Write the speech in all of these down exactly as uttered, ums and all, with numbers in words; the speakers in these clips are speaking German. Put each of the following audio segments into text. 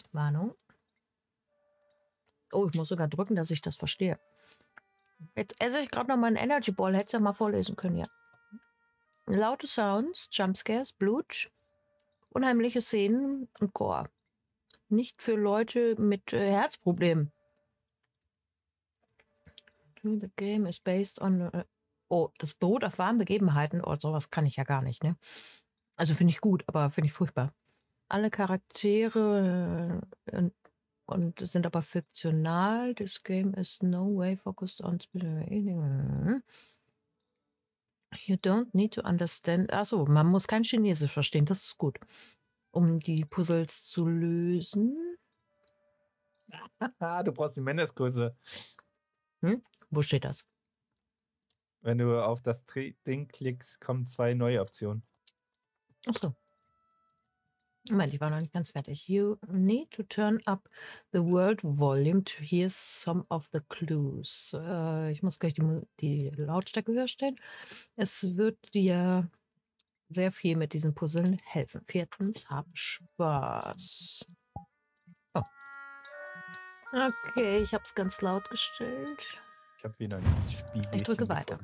Warnung. Oh, ich muss sogar drücken, dass ich das verstehe. Jetzt esse ich gerade noch mal einen Energy Ball. Hättest du ja mal vorlesen können, ja. Laute Sounds, Jumpscares, Blut, unheimliche Szenen und Gore. Nicht für Leute mit äh, Herzproblemen. The game is based on... Uh, oh, das beruht auf wahren Begebenheiten. Oh, sowas kann ich ja gar nicht, ne? Also finde ich gut, aber finde ich furchtbar. Alle Charaktere äh, und sind aber fiktional. This game is no way focused on special. You don't need to understand. Achso, man muss kein Chinesisch verstehen. Das ist gut, um die Puzzles zu lösen. Ah, du brauchst die Mindestgröße. Hm? Wo steht das? Wenn du auf das Ding klickst, kommen zwei neue Optionen. Achso. Moment, ich war noch nicht ganz fertig. You need to turn up the world volume to hear some of the clues. Äh, ich muss gleich die, die Lautstärke höher stellen. Es wird dir sehr viel mit diesen Puzzeln helfen. Viertens, hab Spaß. Oh. Okay, ich habe es ganz laut gestellt. Ich habe wieder ein Spiegel. Ich drücke weiter.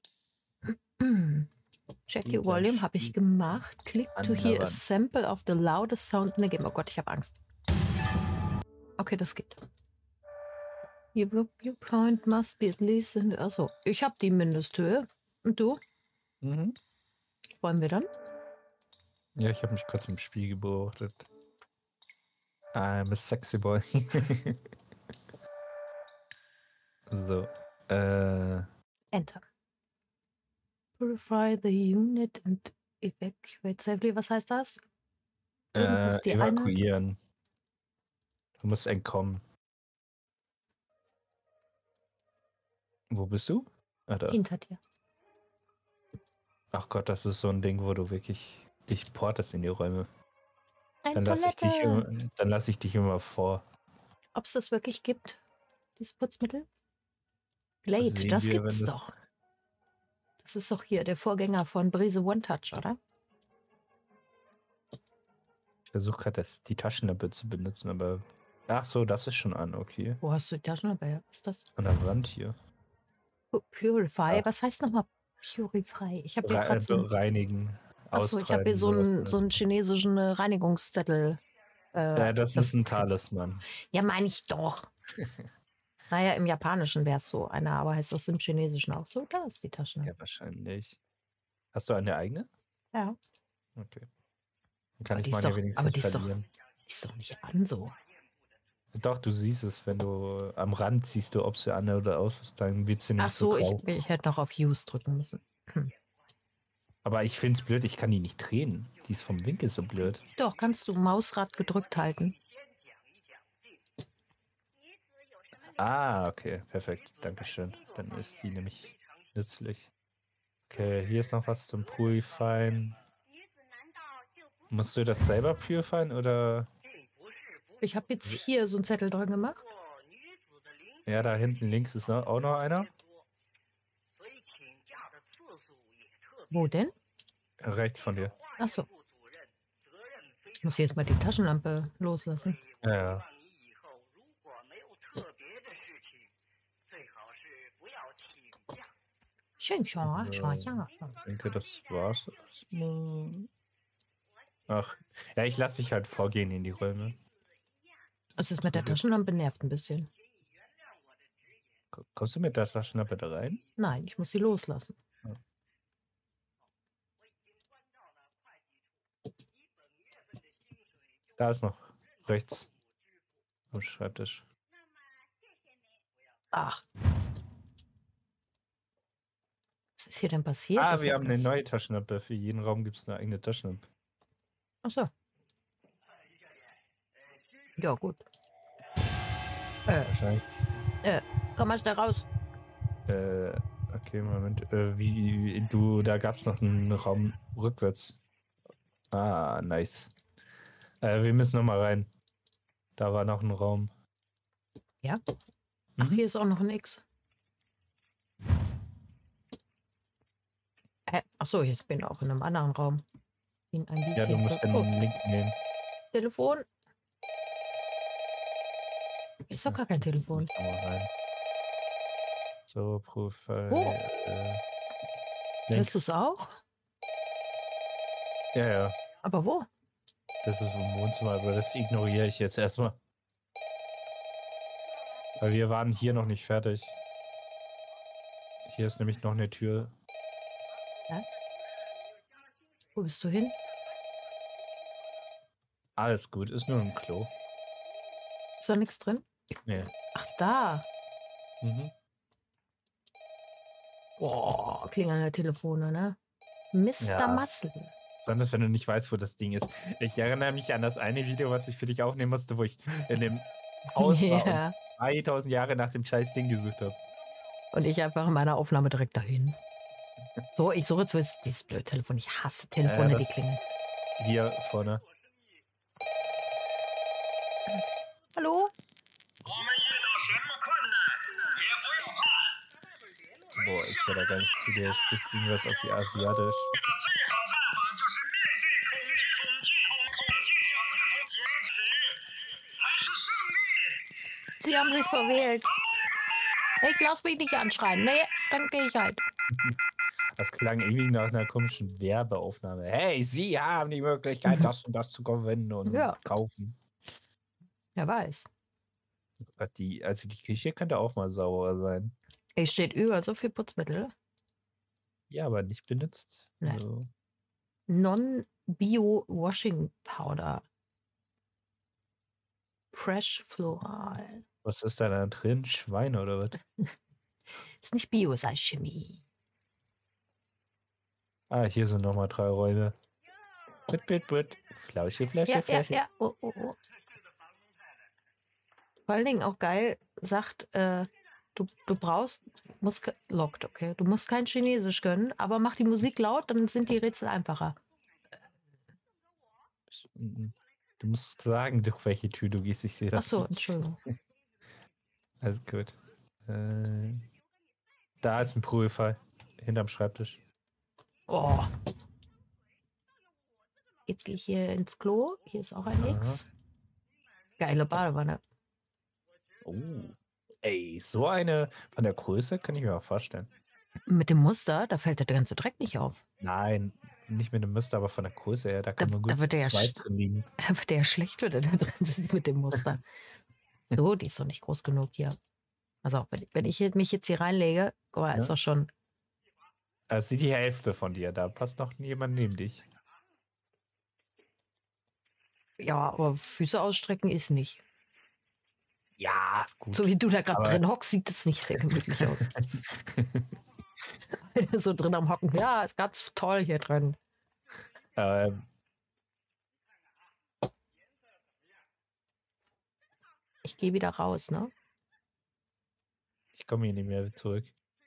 Check your volume habe ich gemacht. Click to hear a sample of the loudest sound in the game. Oh Gott, ich habe Angst. Okay, das geht. Your viewpoint must be at least in... Achso, ich habe die Mindesthöhe. Und du? Mhm. Wollen wir dann? Ja, ich habe mich kurz im Spiegel beobachtet. I'm a sexy boy. So. Äh. Enter. Purify the unit and evacuate safely. Was heißt das? Äh, die evakuieren. Eine... Du musst entkommen. Wo bist du? Ah, da. Hinter dir. Ach Gott, das ist so ein Ding, wo du wirklich dich portest in die Räume. Ein Dann lasse ich, dich immer- Toilette. dann lass ich dich immer vor. Ob es das wirklich gibt, dieses Putzmittel? Glade, sehen das wir, gibt's wenn das- doch. Das ist doch hier der Vorgänger von Brise One Touch, oder? Ich versuche gerade die Taschenlampe zu benutzen, aber... Ach so, das ist schon an, okay. Wo hast du die Taschenlampe her? Was ist das? An der Wand hier. Pu- Purify? Ach. Was heißt nochmal Purify? Ich habe hier Re gerade so... reinigen, Achso, ich habe hier austreiben, so sowas. einen, so einen chinesischen äh, Reinigungszettel. Äh, Ja, das, ist ein Talisman. Ja, meine ich doch. Naja, im Japanischen wäre es so einer, aber heißt das im Chinesischen auch so? Da ist die Taschenlampe. Ja, wahrscheinlich. Hast du eine eigene? Ja. Okay. Dann kann Aber ich die ist meine doch- wenigstens aber die ist doch- verlieren. Die ist doch nicht an so. Doch, du siehst es, wenn du am Rand siehst du, ob sie an oder aus ist, dann wird sie nicht Ach so so, ich, grau. ich hätte noch auf Use drücken müssen. Hm. Aber ich finde es blöd, ich kann die nicht drehen. Die ist vom Winkel so blöd. Doch, kannst du Mausrad gedrückt halten. Ah, okay, perfekt. Dankeschön. Dann ist die nämlich nützlich. Okay, hier ist noch was zum Purifieren. Musst du das selber purifieren oder? Ich habe jetzt hier so einen Zettel dran gemacht. Ja, da hinten links ist noch- auch noch einer. Wo denn? Rechts von dir. Ach so. Ich muss jetzt mal die Taschenlampe loslassen. Ja, ja. Schön, schau, So. schau, ja. Ich denke, das war's erstmal. Ach, ja, ich lasse dich halt vorgehen in die Räume. Also das mit der Taschenlampe nervt ein bisschen. Ko- Kommst du mit der Taschenlampe da rein? Nein, ich muss sie loslassen. Da ist noch rechts am Schreibtisch. Ach. Was ist hier denn passiert? Ah, Das wir hat haben eine das- neue Taschenlampe. Für jeden Raum gibt es eine eigene Taschenlampe. Ach so. Ja, gut. Äh, Wahrscheinlich. komm mal schnell raus. Äh, okay, Moment. Äh, wie, wie du, da gab es noch einen Raum rückwärts. Ah, nice. Äh, wir müssen noch mal rein. Da war noch ein Raum. Ja? Ach, Mhm. hier ist auch noch ein X. Äh, ach so, jetzt bin ich auch in einem anderen Raum. In ein Ja, du bisschen- musst den Oh, Link nehmen. Telefon. Ist doch gar kein Telefon. So, Profil. Oh. Äh, Hörst du es auch? Ja, ja. Aber wo? Das ist im Wohnzimmer, aber das ignoriere ich jetzt erstmal. Weil wir waren hier noch nicht fertig. Hier ist nämlich noch eine Tür. Ja? Wo bist du hin? Alles gut, ist nur ein Klo. Ist da nichts drin? Nee. Ach, da. Mhm. Boah, klingelnde Telefone, ne? Mister Ja. Muscle. Besonders wenn du nicht weißt, wo das Ding ist. Ich erinnere mich an das eine Video, was ich für dich aufnehmen musste, wo ich in dem Haus war Ja. und dreitausend Jahre nach dem scheiß Ding gesucht habe. Und ich einfach in meiner Aufnahme direkt dahin. So, ich suche jetzt wo ist dieses blöde Telefon. Ich hasse Telefone, Ja, die das- klingeln. Hier vorne. Hallo? Boah, ich höre da gar nicht zu, der spricht irgendwas auf die Asiatisch. Sie haben sich verwählt. Ich lass mich nicht anschreien. Nee, dann gehe ich halt. Das klang irgendwie nach einer komischen Werbeaufnahme. Hey, Sie haben die Möglichkeit, das und das zu gewinnen und Ja. kaufen. Wer weiß. Die, also die Küche könnte auch mal sauberer sein. Es steht über so viel Putzmittel. Ja, aber nicht benutzt. Nee. Also, Non-Bio-Washing Powder. Fresh Floral. was ist da, da drin? Schweine oder was? Ist nicht Bio, ist Alchemie. Ah, hier sind nochmal drei Räume. Bit, bit, bit. Flausche, Flasche, Ja, ja, Flasche. ja. Oh, oh, oh. Vor allen Dingen auch geil, sagt, äh, du, du brauchst, musst, ke- lockt, okay, du musst kein Chinesisch können, aber mach die Musik laut, dann sind die Rätsel einfacher. Du musst sagen, durch welche Tür du gehst. Ich sehe Ach das so, nicht. Entschuldigung. Alles gut. Äh, da ist ein Prüfer. Hinterm Schreibtisch. Oh. Jetzt gehe ich hier ins Klo. Hier ist auch ein Aha. Nix. Geile Badewanne. Oh. Ey, so eine von der Größe kann ich mir auch vorstellen. Mit dem Muster, da fällt der ganze Dreck nicht auf. Nein, nicht mit dem Muster, aber von der Größe her. Da kann Da- man da gut wird zu der ja zweit sch- drin liegen. Da wird der ja schlecht, wenn der da drin sitzt mit dem Muster. So, die ist doch nicht groß genug hier. Also, wenn, wenn ich mich jetzt hier reinlege, guck mal, Ja. ist doch schon. Also die Hälfte von dir. Da passt noch jemand neben dich. Ja, aber Füße ausstrecken ist nicht. Ja, gut. So wie du da gerade Aber- drin hockst, sieht das nicht sehr gemütlich aus. Wenn du so drin am Hocken, ja, ist ganz toll hier drin. ähm, Ich gehe wieder raus, ne? ich komme hier nicht mehr zurück.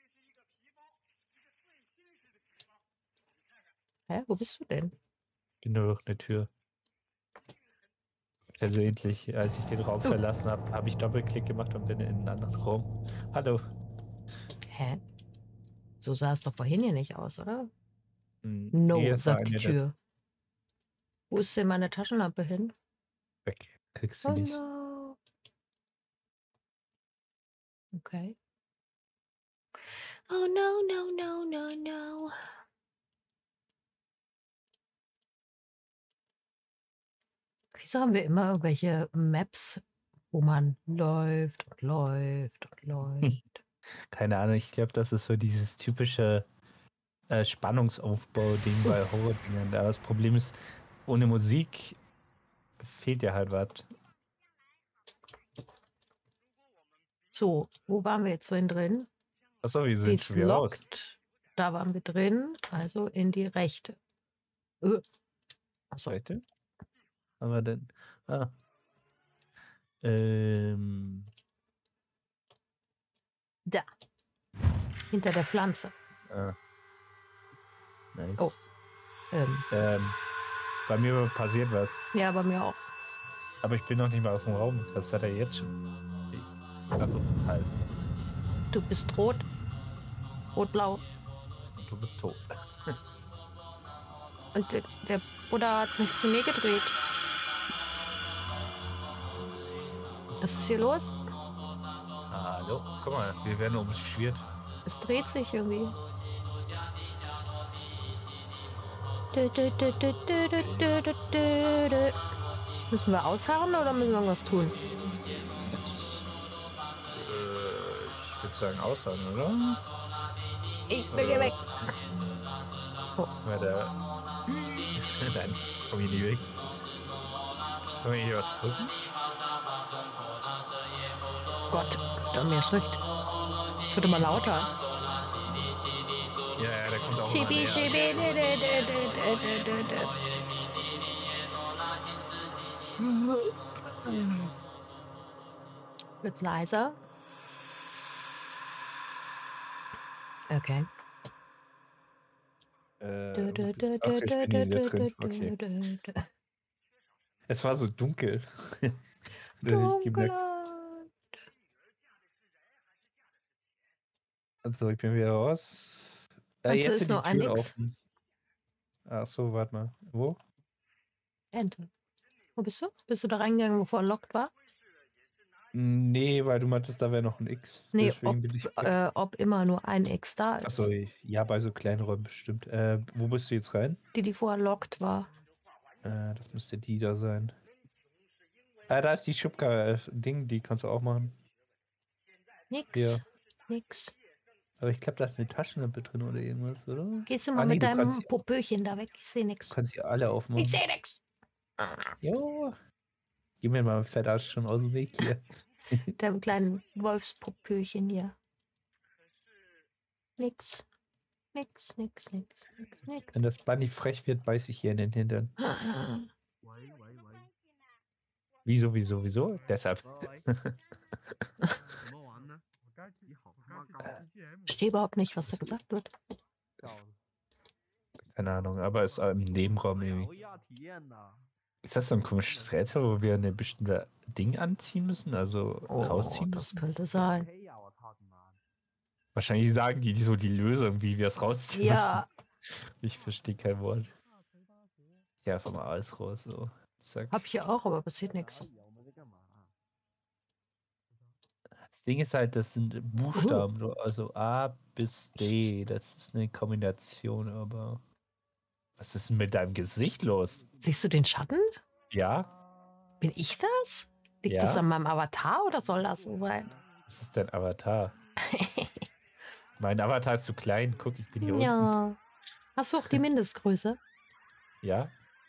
Hä, wo bist du denn? Bin nur durch eine Tür. Versehentlich, als ich den Raum Oh. verlassen habe, habe ich Doppelklick gemacht und bin in einen anderen Raum. Hallo. Hä? So sah es doch vorhin hier nicht aus, oder? Hm, No, hier ist da sagt die eine, der- Tür. Wo ist denn meine Taschenlampe hin? Weg. Kriegst du Oh nicht. no. Okay. Oh no, no, no, no, no. Wieso haben wir immer irgendwelche Maps, wo man läuft und läuft und läuft? Keine Ahnung, ich glaube, das ist so dieses typische äh, Spannungsaufbau-Ding bei Horror-Dingern. Aber das Problem ist, ohne Musik fehlt ja halt was. So, wo waren wir jetzt vorhin drin? Achso, wir Sie sind ist schon wieder raus. locked. Da waren wir drin, also in die rechte. Äh. Achso, Heute? Aber dann. Ah. Ähm. da. Hinter der Pflanze. Ah. Nice. Oh. Ähm, Ähm, bei mir passiert was. ja, bei mir auch. Aber ich bin noch nicht mal aus dem Raum. Was hat er jetzt schon? Achso, halt. Du bist rot. Rot-blau. Und du bist tot. Und der, der Buddha hat sich zu mir gedreht. Was ist hier los? Jo, guck mal, wir werden umschwirrt. Es dreht sich irgendwie. Dö, dö, dö, dö, dö, dö, dö, dö, dö, dö. Müssen wir ausharren oder müssen wir irgendwas tun? Jetzt, äh, ich würde sagen aussagen, oder? Ich will hier weg. Oh. Warte. Nein, komm hier nicht weg. Können wir hier was drücken? Gott, da mehr schlecht. Es wird immer lauter. Ja, ja, der kommt auch Schibi, immer schibi, näher. dö, dö, dö, dö, dö, dö, dö. Wird's leiser? Okay. Äh, Dö, wo dö, bist- dö, Ach, dö, ich dö, bin hier dö, wieder dö, drin. dö, Okay. dö, dö. Es war so dunkel. Dass ich gemerkt. Dunkelheit. Also, ich bin wieder raus. Äh, Also jetzt ist sind die nur ein Türen X. offen. Ach so, warte mal. Wo? Ente. Wo bist du? Bist du da reingegangen, wo vorher lockt war? Nee, weil du meintest, da wäre noch ein X. Nee, Deswegen ob, bin ich weg. äh, ob immer nur ein X da ist. Achso, ja, bei so kleinen Räumen bestimmt. Äh, wo bist du jetzt rein? Die, die vorher lockt war. Äh, das müsste die da sein. Äh, da ist die Schubka-Ding, die kannst du auch machen. Nix. Ja. Nix. Aber ich glaube, da ist eine Taschenlampe drin oder irgendwas, oder? Gehst du mal Ah, nee, mit du deinem kannst, Popöchen da weg? Ich sehe nix. du kannst sie alle aufmachen. Ich sehe nix. Jo. Gib mir mal ein Fettarsch schon aus dem Weg hier. Deinem kleinen Wolfspopöchen hier. Nix. Nix, nix, nix, nix, nix. Wenn das Bunny frech wird, beiß ich hier in den Hintern. Wieso, wieso, wieso? Deshalb. Ich verstehe überhaupt nicht, was da gesagt wird. Keine Ahnung, aber es ist im Nebenraum irgendwie. Ist das so ein komisches Rätsel, wo wir eine bestimmte Ding anziehen müssen? Also Oh, rausziehen das müssen? könnte sein. Wahrscheinlich sagen die so die Lösung, wie wir es rausziehen Ja. müssen. Ich verstehe kein Wort. Ja, einfach mal alles raus, so. Zack. Hab ich ja auch, aber passiert nichts. Das Ding ist halt, das sind Buchstaben, so, also A bis D. Das ist eine Kombination, aber. Was ist denn mit deinem Gesicht los? Siehst du den Schatten? Ja? Bin ich das? Liegt Ja? das an meinem Avatar oder soll das so sein? Das ist dein Avatar. Mein Avatar ist zu klein. Guck, ich bin hier unten. Ja. Hast du auch die Mindestgröße? Ja?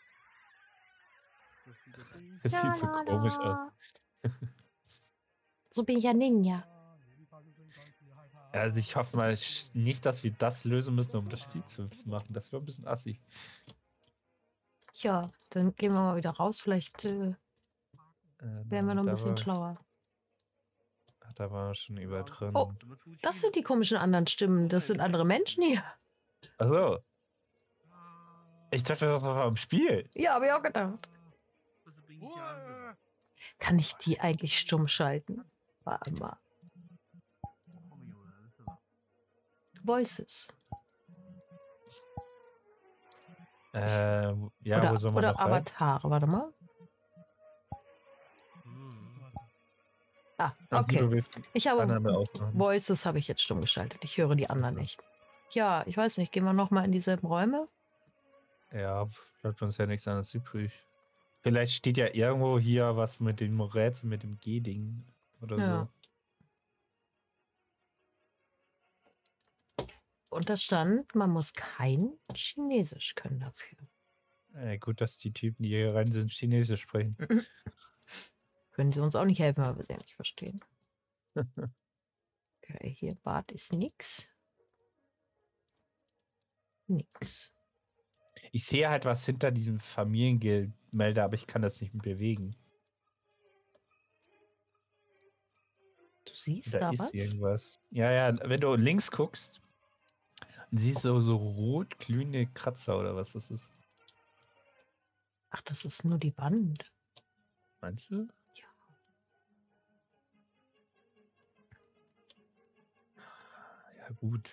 Das sieht so La, la, komisch aus. la. So bin ich ja Ninja. Also ich hoffe mal sch- nicht, dass wir das lösen müssen, um das Spiel zu machen. Das wäre ein bisschen assi. Ja, dann gehen wir mal wieder raus. Vielleicht äh, Äh, werden wir noch ein da bisschen war, schlauer. ach, da waren wir schon über drin. Oh, das sind die komischen anderen Stimmen. Das sind andere Menschen hier. Achso. Ich dachte, das war im Spiel. Ja, habe ich auch gedacht. Kann ich die eigentlich stumm schalten? Warte mal. Voices. Ähm, ja, wo Oder, soll man oder noch rein? Avatare. Warte mal. Ah, Also, okay. du willst Ich die habe anderen aufmachen. Voices habe ich jetzt stumm geschaltet. Ich höre die anderen nicht. Ja, ich weiß nicht. Gehen wir nochmal in dieselben Räume? Ja, bleibt uns ja nichts anderes übrig. Vielleicht steht ja irgendwo hier was mit dem Rätsel, mit dem G-Ding oder Ja. Und da stand, man muss kein Chinesisch können dafür. so. Äh, gut, dass die Typen, die hier rein sind, Chinesisch sprechen. Können sie uns auch nicht helfen, weil wir sie ja nicht verstehen. Okay, hier Bad ist nix. Nix. Ich sehe halt was hinter diesem Familienmelder, aber ich kann das nicht bewegen. Du siehst Da da ist was? irgendwas. Ja, ja, wenn du links guckst, siehst du so rot glühende Kratzer oder was das ist. Ach, das ist nur die Wand. Meinst du? Ja. Ja, gut.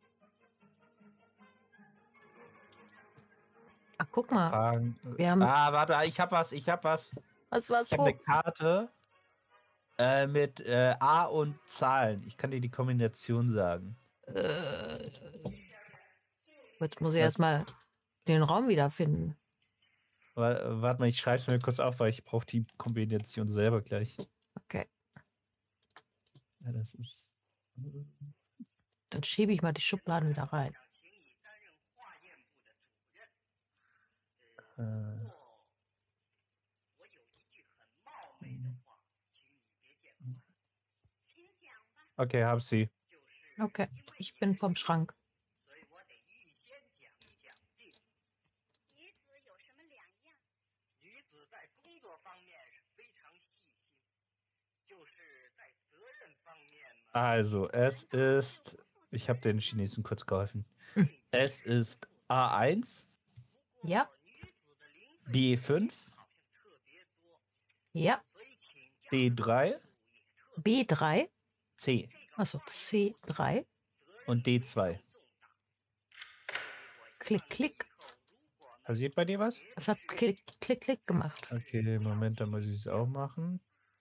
Ach, guck mal. Fragen. Wir haben- Ah, warte, ich hab was, ich hab was. Was war's Ich habe eine vor? Karte. Äh, mit äh, A und Zahlen. Ich kann dir die Kombination sagen. Äh, jetzt muss ich Was? erstmal den Raum wiederfinden. Wa- Warte mal, ich schreibe es mir kurz auf, weil ich brauche die Kombination selber gleich. Okay, Ja, das ist. dann schiebe ich mal die Schubladen wieder rein. Äh, okay, hab sie. Okay, ich bin vom Schrank. Also, es ist. Ich habe den Chinesen kurz geholfen. Hm. Es ist A eins, Ja, B fünf, ja. D drei, B drei, C also C drei. und D zwei. Klick, klick. Passiert bei dir was? Es hat klick, klick, klick gemacht. Okay, Moment, dann muss ich es auch machen.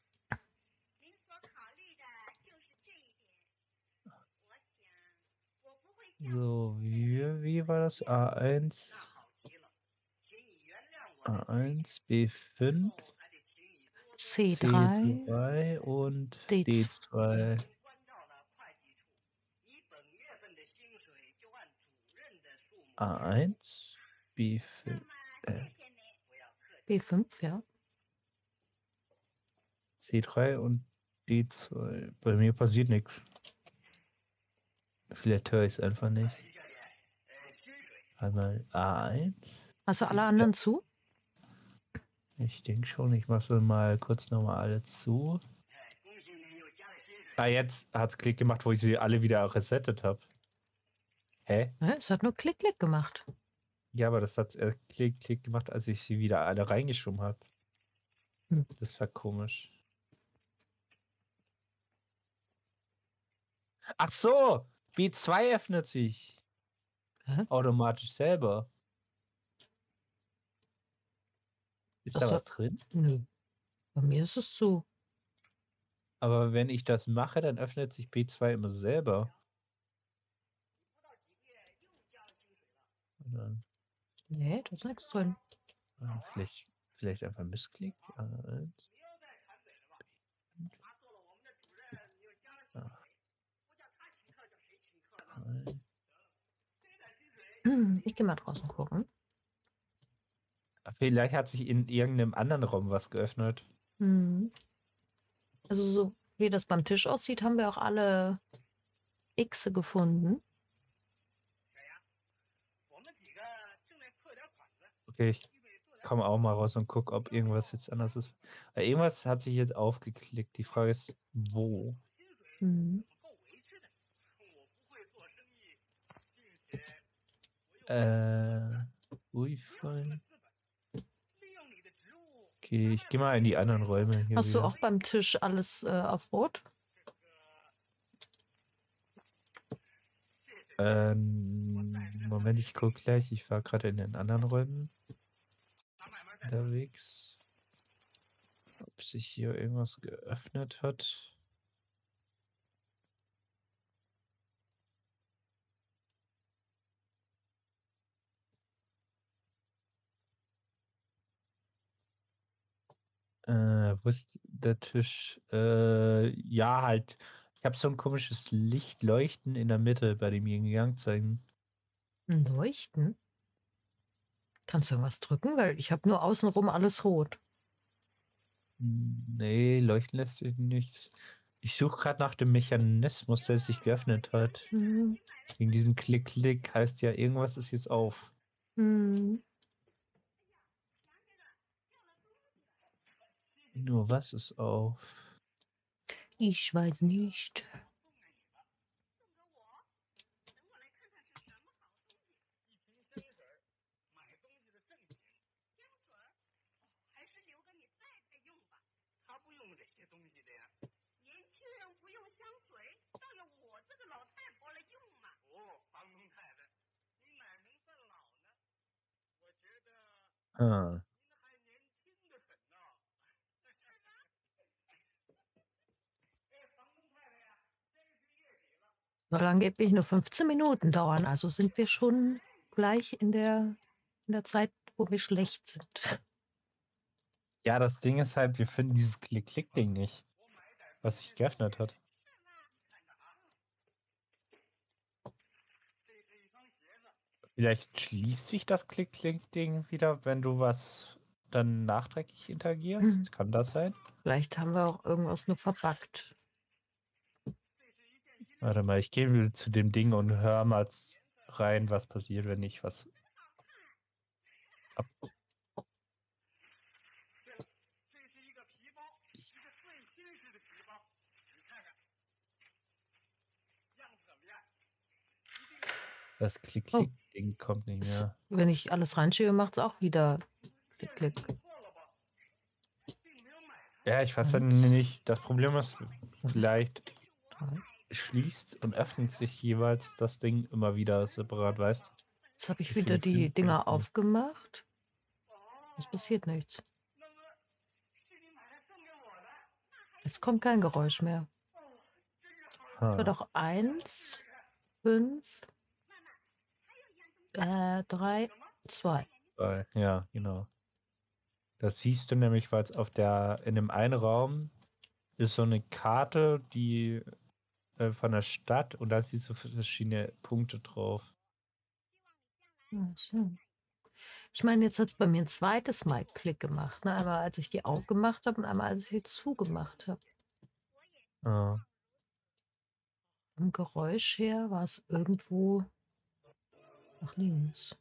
So, wie, wie war das? A eins, A eins, B fünf, C C drei, drei und D D zwei. A eins, B fünf, äh, B fünf, ja. C drei und D zwei. Bei mir passiert nichts. Vielleicht höre ich es einfach nicht. Einmal A eins. Hast du alle anderen zu? Ich denke schon, ich mache mal kurz nochmal alle zu. Ah, jetzt hat es Klick gemacht, wo ich sie alle wieder resettet habe. Hä? Ja, es hat nur klick, klick gemacht. Ja, aber das hat äh, Klick, Klick gemacht, als ich sie wieder alle reingeschoben habe. Hm. Das war komisch. Ach so! B zwei öffnet sich. Hä? Automatisch selber. Ist Das da soll- was drin? Nö. Bei mir ist es zu. Aber wenn ich das mache, dann öffnet sich B zwei immer selber. Und dann, Nee, da ist nichts drin. ah, vielleicht, vielleicht einfach Missklick. A eins. Ah. drei. Hm, Ich gehe mal draußen gucken. Vielleicht hat sich in irgendeinem anderen Raum was geöffnet. Hm. Also so wie das beim Tisch aussieht, haben wir auch alle Xe gefunden. Okay, ich komme auch mal raus und gucke, ob irgendwas jetzt anders ist. Weil irgendwas hat sich jetzt aufgeklickt. Die Frage ist, wo? Hm. Äh, Wi-Fi. Okay, ich gehe mal in die anderen Räume hier Hast du wieder. auch beim Tisch alles äh, auf Rot? Ähm, Moment, ich gucke gleich. Ich war gerade in den anderen Räumen unterwegs. Ob sich hier irgendwas geöffnet hat. Äh, wo ist der Tisch? Äh, ja, halt. Ich habe so ein komisches Lichtleuchten in der Mitte bei dem Yin-Yang-Zeichen. Ein Leuchten? Kannst du irgendwas drücken? Weil ich habe nur außenrum alles rot. Hm, nee, leuchten lässt sich nichts. Ich suche gerade nach dem Mechanismus, der sich geöffnet hat. Hm. Wegen diesem Klick-Klick heißt ja, irgendwas ist jetzt auf. Hm. Nur was ist auf? Ich weiß nicht. Ah. Soll angeblich nur fünfzehn Minuten dauern, also sind wir schon gleich in der, in der Zeit, wo wir schlecht sind. Ja, das Ding ist halt, wir finden dieses Klick-Klick-Ding nicht, was sich geöffnet hat. Vielleicht schließt sich das Klick-Klick-Ding wieder, wenn du was dann nachträglich interagierst. Hm. Kann das sein? Vielleicht haben wir auch irgendwas nur verbuggt. Warte mal, ich gehe zu dem Ding und höre mal rein, was passiert, wenn ich was ab. Das Oh, Klick-Klick-Ding kommt nicht es, mehr. wenn ich alles reinschiebe, macht es auch wieder Klick, Klick. Ja, ich weiß ja Eins, nicht. Das Problem ist, vielleicht drei. schließt und öffnet sich jeweils das Ding immer wieder separat, weißt? Jetzt habe ich Deswegen wieder die finden wir Dinger das nicht. aufgemacht. Es passiert nichts. Es kommt kein Geräusch mehr. Es wird Ha. auch eins, fünf, äh, drei, zwei. Weil- Ja, genau. Das siehst du nämlich, weil es auf der, in dem einen Raum ist so eine Karte, die äh, von der Stadt und da siehst du verschiedene Punkte drauf. Ach so. Ich meine, jetzt hat es bei mir ein zweites Mal Klick gemacht. Ne? Einmal, als ich die aufgemacht habe und einmal, als ich sie zugemacht habe. Ja. Vom Geräusch her war es irgendwo nach links.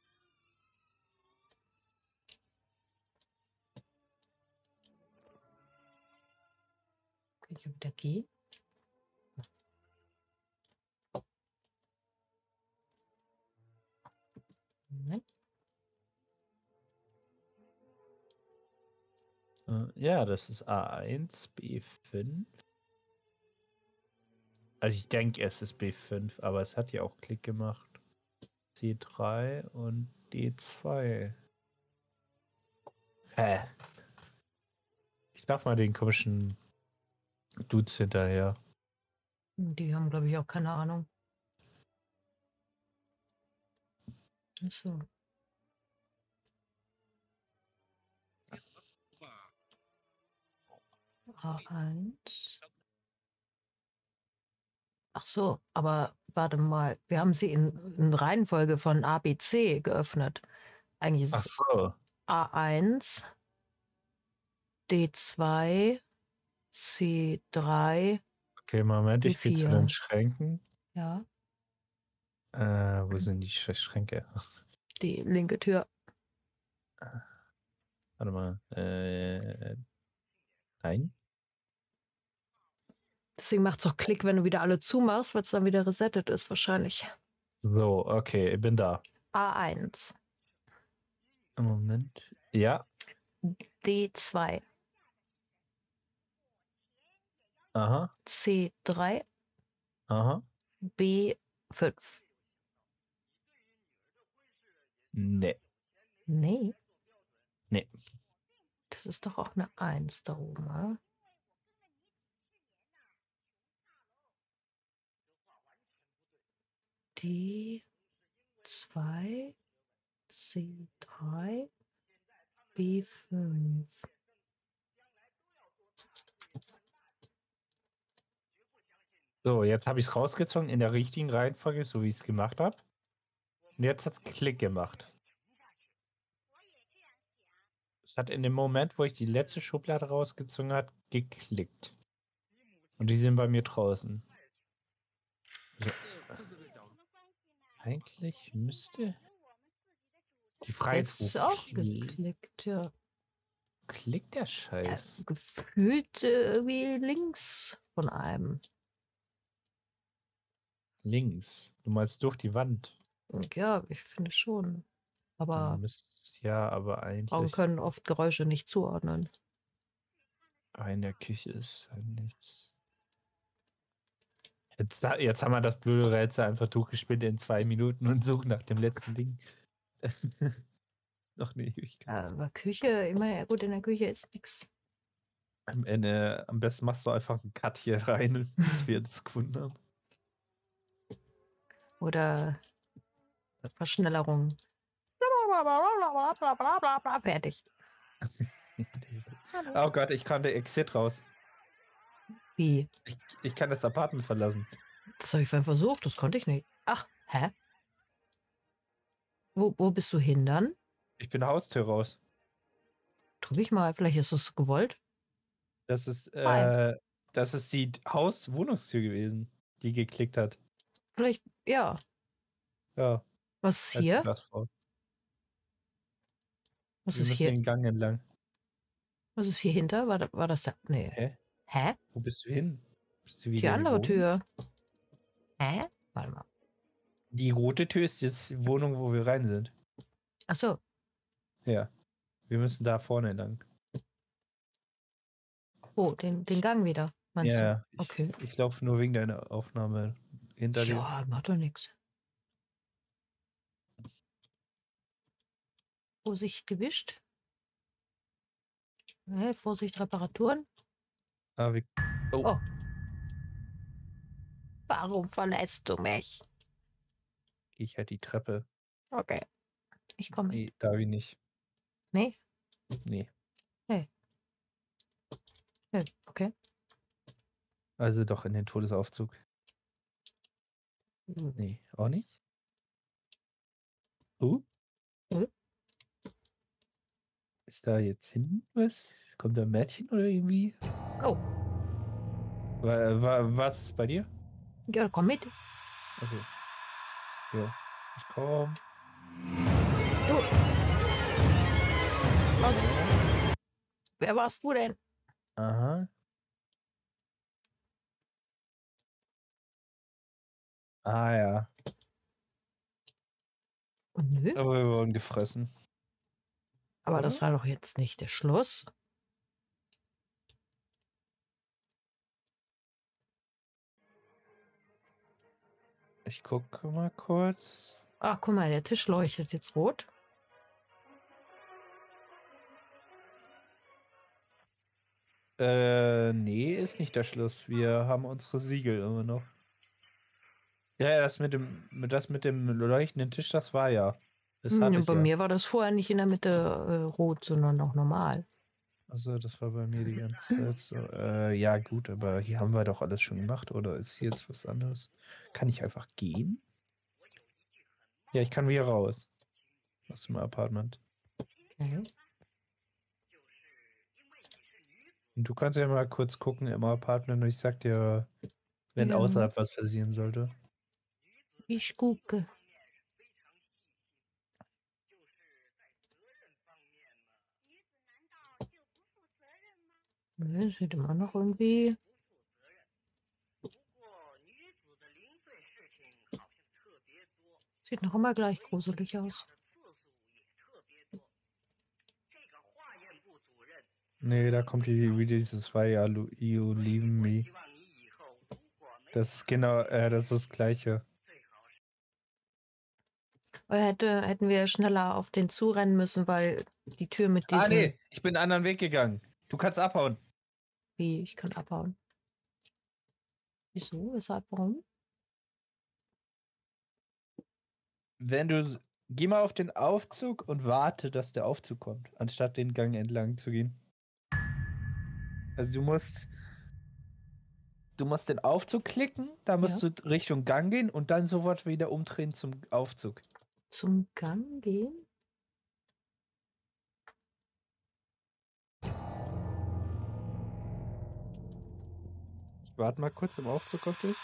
Kann ich wieder gehen? Nein. Äh, Ja, das ist A eins, B fünf. Also ich denke, es ist B fünf, aber es hat ja auch Klick gemacht. C drei und D zwei. Hä? Ich darf mal den komischen Dudes hinterher. Die haben, glaube ich, auch keine Ahnung. Ach so. A eins. Ach so, aber warte mal, wir haben sie in, in Reihenfolge von A, B, C geöffnet. Eigentlich ist Ach es so. A eins, D zwei, C drei, Okay, Moment, ich gehe zu den B vier. Schränken. Ja, Äh, wo sind die Sch Schränke? die linke Tür. Warte mal. Äh, nein. Deswegen macht es auch Klick, wenn du wieder alle zumachst, weil es dann wieder resettet ist, wahrscheinlich. So, okay, ich bin da. A eins, Moment. Ja. D zwei, Aha. C drei, Aha. B fünf. Nee. Nee, Nee. das ist doch auch eine eins da oben, oder? D zwei, C drei, B fünf. So, jetzt habe ich es rausgezogen in der richtigen Reihenfolge, so wie ich es gemacht habe. Und jetzt hat es Klick gemacht. Es hat in dem Moment, wo ich die letzte Schublade rausgezogen habe, geklickt. Und die sind bei mir draußen. So. Eigentlich müsste die Frage Jetzt ist, ist wo auch kli- geklickt, ja. klickt der Ja, Scheiß? gefühlt äh, irgendwie links von einem. Links. Du meinst durch die Wand. Ja, ich finde schon. Aber Müsste ja, aber Augen eigentlich können oft Geräusche nicht zuordnen. in der Küche ist halt nichts. Jetzt, jetzt haben wir das blöde Rätsel einfach durchgespielt in zwei Minuten und suchen nach dem letzten Ding. Noch eine Ewigkeit. Aber Küche, immer ja gut, in der Küche ist nichts. Am Ende, am besten machst du einfach einen Cut hier rein, bis wir das gefunden haben. Oder Verschnellerung. Fertig. Oh Gott, ich kann der Exit raus. Wie? Ich, ich kann das Apartment verlassen. Das habe ich vorhin versucht, das konnte ich nicht. Ach, hä? Wo, wo bist du hin dann? Ich bin Haustür raus. Drück ich mal, vielleicht ist es gewollt. Das ist, Nein. äh, das ist die Haus-Wohnungstür gewesen, die geklickt hat. Vielleicht, ja. Ja. Was ist halt hier? das vor. Was Wir ist müssen hier? den Gang entlang. Was ist hier hinter? War, da, war das da? Nee. Hä? Hä? Wo bist du hin? Bist du Die wieder in andere Wohnung? Tür. Hä? Warte mal. Die rote Tür ist jetzt die Wohnung, wo wir rein sind. Ach so. Ja. Wir müssen da vorne lang. Oh, den, den Gang wieder, meinst Ja, du? ich, Okay. ich laufe nur wegen deiner Aufnahme hinter dir. Ja, macht doch nichts. Vorsicht gewischt. Hey, Vorsicht Reparaturen. Ah, wie, oh. Oh. Warum verlässt du mich? Ich halt die Treppe. Okay. Ich komme mit. Nee, darf ich nicht. Nee? Nee. Nee. Nee, okay. Also doch in den Todesaufzug. Hm. Nee, auch nicht? Uh? Nö. Ist da jetzt hinten was? Kommt da ein Mädchen oder irgendwie? Oh, Wa- wa- Was ist bei dir? ja, komm mit. Okay. Ja. Ich komm. Du. Was? Wer warst du denn? Aha. Ah ja. Nö. Aber wir wurden gefressen. Aber oder? das war doch jetzt nicht der Schluss. Ich gucke mal kurz. Ach, guck mal, der Tisch leuchtet jetzt rot. Äh, nee, ist nicht der Schluss. Wir haben unsere Siegel immer noch. Ja, das mit dem, das mit dem leuchtenden Tisch, das war ja. Das Hm, hatte ich bei ja. mir war das vorher nicht in der Mitte äh, rot, sondern auch normal. Also das war bei mir die ganze Zeit so. Äh, ja gut, aber hier haben wir doch alles schon gemacht, oder ist hier jetzt was anderes? Kann ich einfach gehen? Ja, ich kann wieder raus. Aus dem Apartment. Okay. Und du kannst ja mal kurz gucken im Apartment und ich sag dir, wenn Ja. außerhalb was passieren sollte. Ich gucke. Nö, sieht immer noch irgendwie. Sieht noch immer gleich gruselig aus. Nee, da kommt die, wie dieses Why are you leaving me? Das ist genau, äh, das ist das Gleiche. Oder hätte, hätten wir schneller auf den zurennen müssen, weil die Tür mit diesen... Ah, nee, ich bin einen anderen Weg gegangen. Du kannst abhauen. Wie, ich kann abhauen. Wieso? Weshalb? Warum? Wenn du, geh mal auf den Aufzug und warte, dass der Aufzug kommt, anstatt den Gang entlang zu gehen. Also du musst, du musst den Aufzug klicken, da musst Ja. du Richtung Gang gehen und dann sofort wieder umdrehen zum Aufzug. Zum Gang gehen? Ich warte mal kurz im Aufzug auf dich.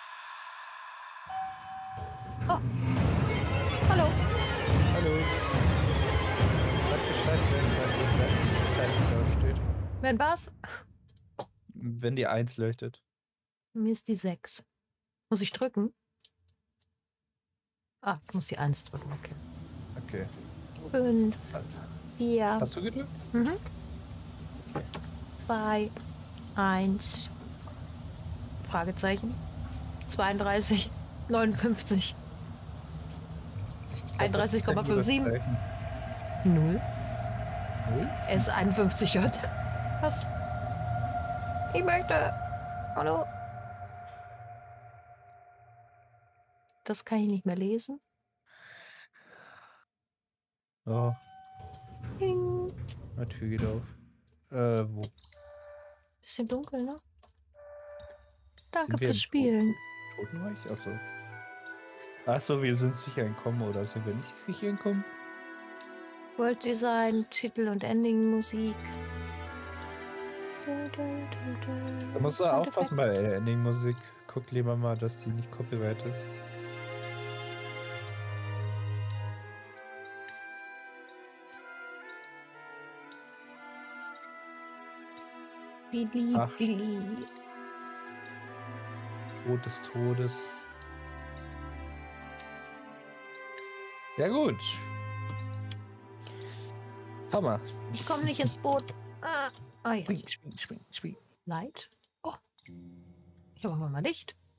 Oh. Hallo. Hallo. Sag Bescheid, wenn das da steht. Wenn was? Wenn die eins leuchtet. Mir ist die sechs. Muss ich drücken? Ah, ich muss die eins drücken, okay. Okay. fünf, vier, Hast du gedrückt? mhm. zwei, eins, Fragezeichen, zweiunddreißig, neunundfünfzig, einunddreißig Komma siebenundfünfzig, null, Null? S einundfünfzig J. Was? Ich möchte. Hallo? Das kann ich nicht mehr lesen. Oh, Ding. die Tür geht auf. Äh, wo? Bisschen dunkel, ne? Danke Sind wir fürs im Spielen. Toten Totenreich? Achso. Achso, wir sind sicher entkommen oder sind wir nicht sicher entkommen? World Design, Titel und Ending-Musik. Da, da, da, da. Da musst du Sound aufpassen bei der Ending-Musik. Guck lieber mal, dass die nicht Copyright ist. Billy, Ach. Billy. Tod des Todes. Ja gut. Hammer. Ich komme nicht ins Boot. Ah, ah ja. Spring, spring, spring, spring. Leid. Oh. Ich habe aber mal Licht.